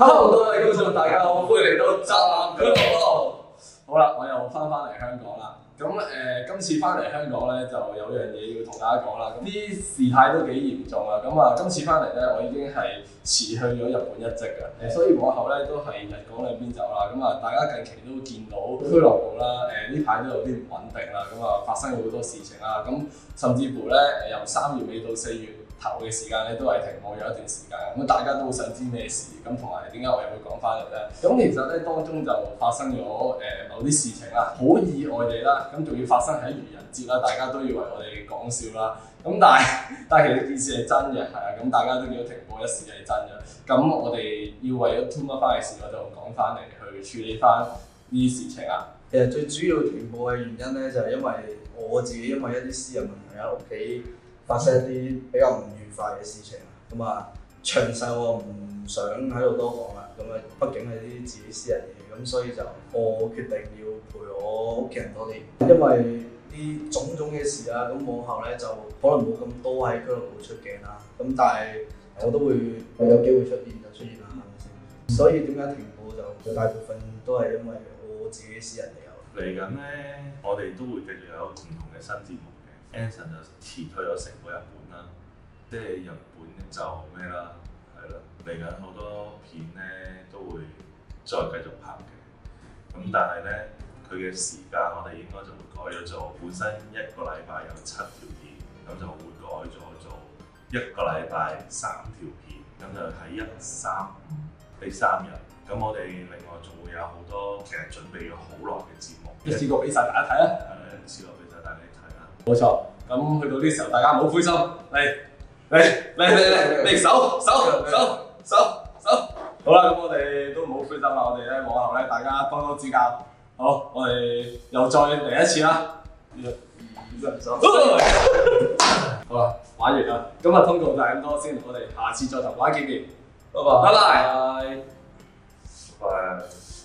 Hello，各位觀眾，大家好，歡迎嚟到宅男俱樂部。好啦，我又翻嚟香港啦。咁今次翻嚟香港咧，就有樣嘢要同大家講啦。咁啲事態都幾嚴重啊。咁啊，今次翻嚟咧，我已經係辭去咗日本一職嘅。所以往後咧都係日港兩邊走啦。咁啊，大家近期都見到俱樂部啦，呢排都有啲唔穩定啦。咁啊，發生咗好多事情啦。咁甚至乎咧，由3月尾到4月頭嘅時間咧，都係停播咗一段時間。咁大家都好想知咩事，咁同埋點解我又會講翻嚟咧？咁其實咧，當中就發生咗某啲事情啦，好意外地啦，咁仲要發生喺愚人節啦，大家都以為我哋講笑啦。咁但係其實件事係真嘅，係啊，咁大家都見到停播一事係真嘅。咁我哋要為咗 tune up 翻嘅事，我就講翻嚟去處理翻呢啲事情啦。 其實最主要停播嘅原因咧，就係因為我自己因為一啲私人問題喺屋企發生一啲比較唔愉快嘅事情啊。咁啊，詳細我唔想喺度多講啦。咁啊，畢竟係啲自己私人嘢，咁所以就我決定要陪我屋企人多啲，因為啲種種嘅事啦。咁往後咧就可能冇咁多喺俱樂部出鏡啦。咁但係我都會有機會出現就出現啦，係咪先？所以點解停播就大部分都係因為我自己私人理由。 嚟緊咧，我哋都會繼續有唔同嘅新節目嘅。Anson 就辭退咗成個日本啦，即係日本就咩啦，係啦。嚟緊好多片咧都會再繼續拍嘅。咁但係咧，佢嘅時間我哋應該就會改咗做，本身一個禮拜有7條片，咁就會改咗做一個禮拜3條片，咁就喺1、3、5呢3日。咁我哋另外仲會有好多其實準備咗好耐嘅節目， 一次過俾晒大家睇啊！ 一次過俾晒大家睇啦。 冇錯，咁去到呢時候，大家唔好灰心，嚟手！好啦，咁我哋都唔好灰心啦，我哋咧往後咧大家多多指教。好，我哋又再嚟一次啦。好啦，玩完啦，今日通告就係咁多先，我哋下次再同大家見面。拜拜。 拜拜。